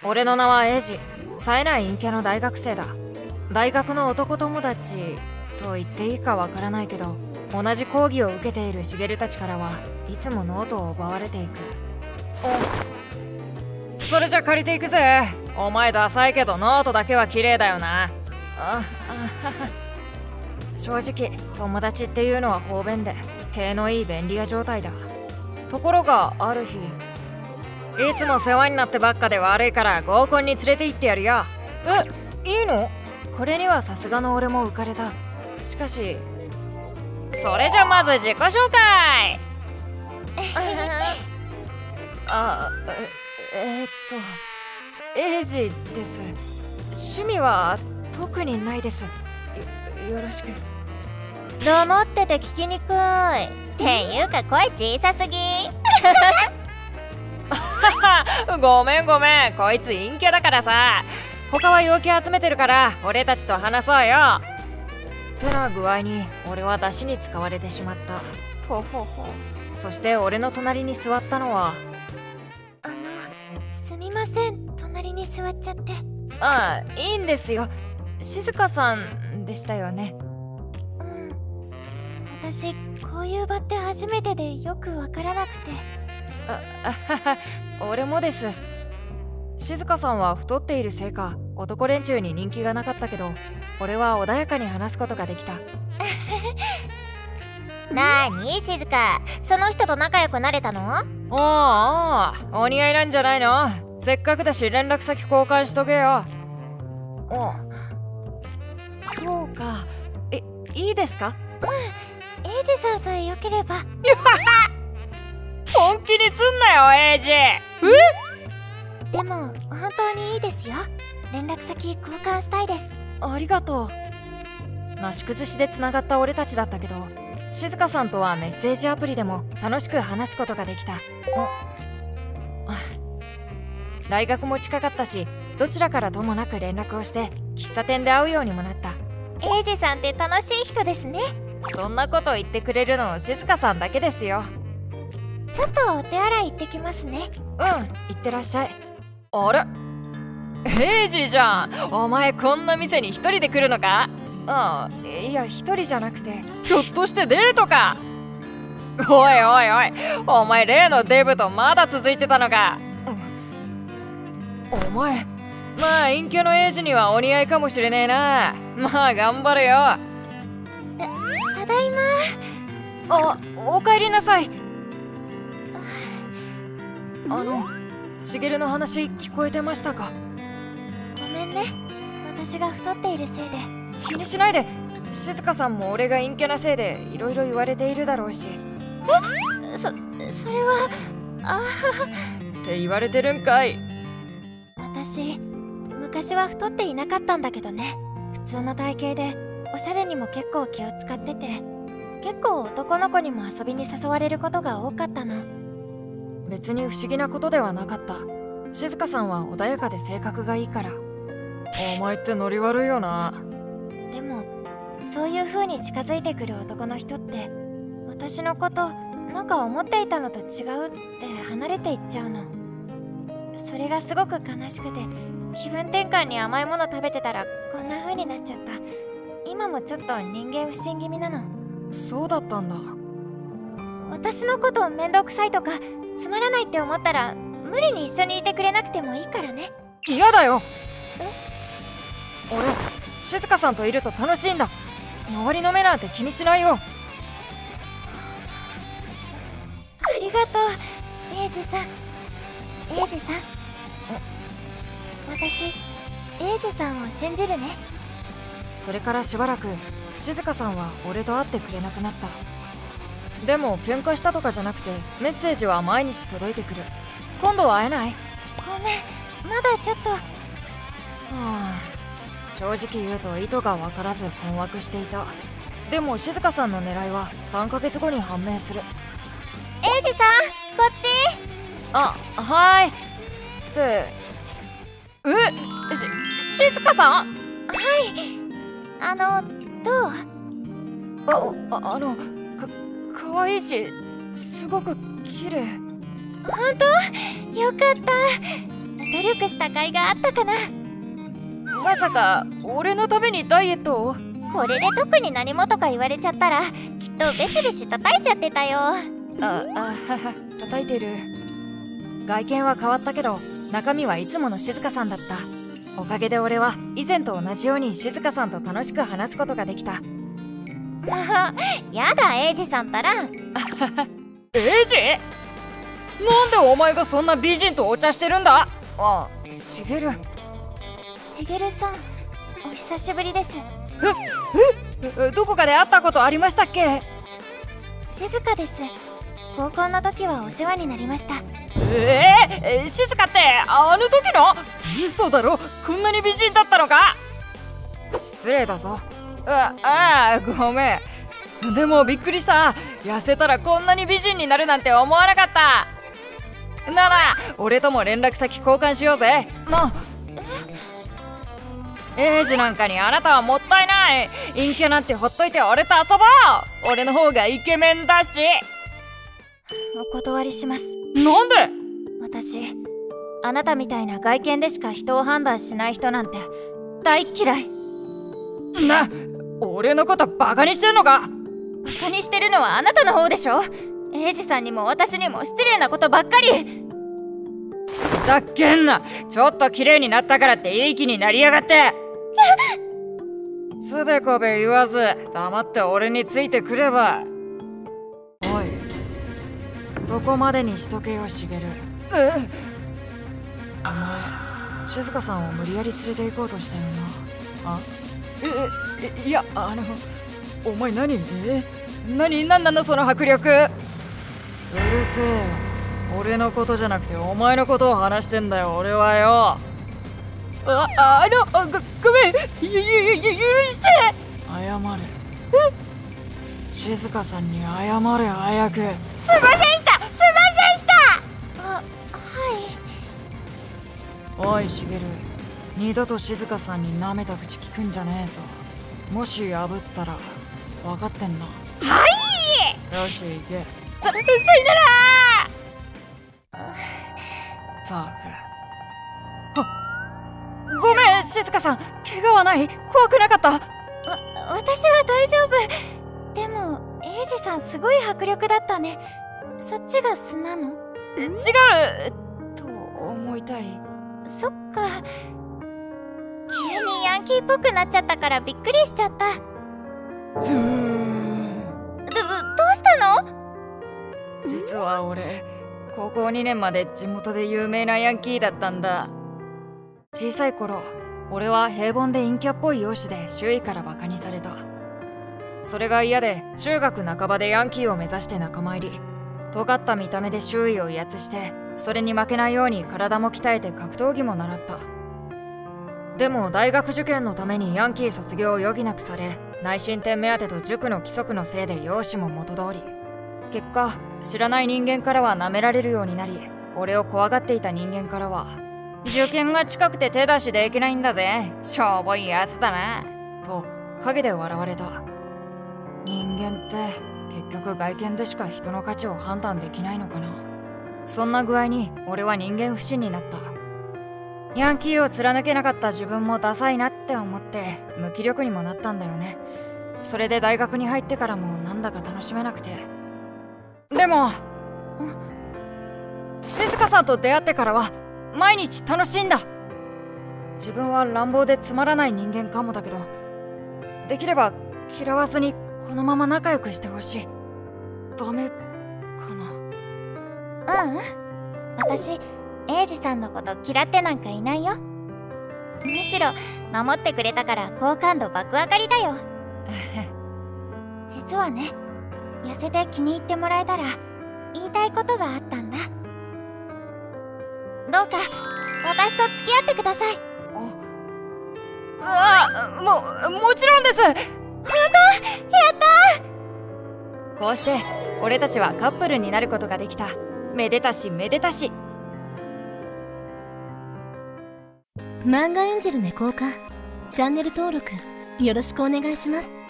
俺の名はエイジ。冴えない陰キャの大学生だ。大学の男友達と言っていいかわからないけど、同じ講義を受けているシゲルたちからはいつもノートを奪われていく。それじゃ借りていくぜ。お前ダサいけどノートだけは綺麗だよな。正直友達っていうのは方便で手のいい便利屋状態だ。ところがある日、いつも世話になってばっかで悪いから合コンに連れて行ってやるよ。いいの？これにはさすがの俺も浮かれた。しかし、それじゃまず自己紹介。エイジです。趣味は特にないです。よろしく。 黙ってて聞きにくい。っていうか声小さすぎ。 ごめんごめん、こいつ陰キャだからさ。他は陽気集めてるから俺たちと話そうよ。ってな具合に俺は出汁に使われてしまった。そして俺の隣に座ったのは、 すみません、隣に座っちゃって。 いいんですよ。静香さんでしたよね。 私こういう場って初めてでよくわからなくて。 俺もです。静香さんは太っているせいか男連中に人気がなかったけど、俺は穏やかに話すことができた。 なーに静香、その人と仲良くなれたの？ お似合いなんじゃないの？せっかくだし連絡先交換しとけよ。そうか。いいですか？ エイジさんさえよければ。 本気にすんなよエイジ。 でも本当にいいですよ。連絡先交換したいです。 ありがとう。なし崩しでつながった俺たちだったけど、静香さんとはメッセージアプリでも楽しく話すことができた。大学も近かったし、どちらからともなく連絡をして喫茶店で会うようにもなった。 エイジさんって楽しい人ですね。 そんなこと言ってくれるの静香さんだけですよ。 ちょっとお手洗い行ってきますね。 行ってらっしゃい。あれ、エイジじゃん。お前こんな店に一人で来るのか？いや一人じゃなくて、ひょっとしてデートか？おいおいおい、お前例のデブとまだ続いてたのか？お前、まあ陰キャのエイジにはお似合いかもしれねえな。まあ頑張れよ。 ただいま。 お帰りなさい。しげるの話聞こえてましたか？ ごめんね、私が太っているせいで。 気にしないで。静香さんも俺が陰キャなせいでいろいろ言われているだろうし。 それはって言われてるんかい。 私昔は太っていなかったんだけどね。普通の体型でおしゃれにも結構気を使ってて、結構男の子にも遊びに誘われることが多かったの。 別に不思議なことではなかった。静香さんは穏やかで性格がいいから。お前ってノリ悪いよな。 でもそういう風に近づいてくる男の人って私のことなんか思っていたのと違うって離れていっちゃうの。それがすごく悲しくて、気分転換に甘いもの食べてたらこんな風になっちゃった。今もちょっと人間不信気味なの。 そうだったんだ。 私のこと面倒くさいとかつまらないって思ったら無理に一緒にいてくれなくてもいいからね。 嫌だよ。俺静香さんといると楽しいんだ。周りの目なんて気にしないよ。 ありがとうエイジさん。エイジさん、私エイジさんを信じるね。 それからしばらく静香さんは俺と会ってくれなくなった。でも喧嘩したとかじゃなくてメッセージは毎日届いてくる。今度は会えない？ ごめん、まだちょっと。 正直言うと意図が分からず困惑していた。でも静香さんの狙いは3ヶ月後に判明する。 エイジさん、こっち。 はーい。って静香さん？ はい。どう？ かわいいしすごく綺麗。 本当？よかった。 努力した甲斐があったかな。 まさか俺のためにダイエットを？ これで特に何もとか言われちゃったらきっとベシベシ叩いちゃってたよ。 叩いてる。外見は変わったけど中身はいつもの静香さんだった。おかげで俺は以前と同じように静香さんと楽しく話すことができた。 やだ、エイジさんたらん。 エイジ？なんでお前がそんな美人とお茶してるんだ？しげる。 しげるさん、お久しぶりです。 どこかで会ったことありましたっけ？ 静香です。高校の時はお世話になりました。 静香ってあの時の？嘘だろ、こんなに美人だったのか？失礼だぞ。ごめん。でもびっくりした。痩せたらこんなに美人になるなんて思わなかった。なら俺とも連絡先交換しようぜ。エイジなんかにあなたはもったいない。陰キャなんてほっといて俺と遊ぼう。俺の方がイケメンだし。 お断りします。 なんで？ 私、あなたみたいな外見でしか人を判断しない人なんて大嫌い。 俺のことバカにしてんのか？ バカにしてるのはあなたの方でしょ。エイジさんにも私にも失礼なことばっかり。 ふざけんな。ちょっと綺麗になったからっていい気になりやがって。つべこべ言わず黙って俺についてくれば。おい、そこまでにしとけよ、しげる。お前静香さんを無理やり連れて行こうとしたよな。いや、お前何なのその迫力。うるせえよ。俺のことじゃなくてお前のことを話してんだよ、俺はよ。ごめん、許して。謝れ。静香さんに謝れ、早く。 すいませんした。はい。おい、しげる。二度と静香さんに舐めた口聞くんじゃねえぞ。もし破ったら分かってんな。 はい。 よし、行け。 さよなら。 ったく。ごめん、静香さん。怪我はない？怖くなかった？ 私は大丈夫。でもエイジさんすごい迫力だったね。そっちが素なの？ 違うと思いたい。 そっか。急にヤンキーっぽくなっちゃったからびっくりしちゃった。どうしたの？ 実は俺高校2年まで地元で有名なヤンキーだったんだ。小さい頃俺は平凡で陰キャっぽい容姿で周囲からバカにされた。それが嫌で中学半ばでヤンキーを目指して仲間入り。尖った見た目で周囲を威圧して、それに負けないように体も鍛えて格闘技も習った。でも大学受験のためにヤンキー卒業を余儀なくされ、内申点目当てと塾の規則のせいで容姿も元通り。結果知らない人間からは舐められるようになり、俺を怖がっていた人間からは受験が近くて手出しできないんだぜ、しょぼいやつだなと陰で笑われた。人間って結局外見でしか人の価値を判断できないのかな。そんな具合に俺は人間不信になった。ヤンキーを貫けなかった自分もダサいなって思って無気力にもなったんだよね。それで大学に入ってからもなんだか楽しめなくて。でも静香さんと出会ってからは毎日楽しいんだ。自分は乱暴でつまらない人間かもだけど、できれば嫌わずにこのまま仲良くしてほしい。ダメかな？ 私エイジさんのこと嫌ってなんかいないよ。むしろ守ってくれたから好感度爆上がりだよ。実はね、痩せて気に入ってもらえたら言いたいことがあったんだ。どうか私と付き合ってください。 もちろんです。 本当？やったー。 こうして俺たちはカップルになることができた。めでたしめでたし。 漫画エンジェル猫岡チャンネル登録よろしくお願いします。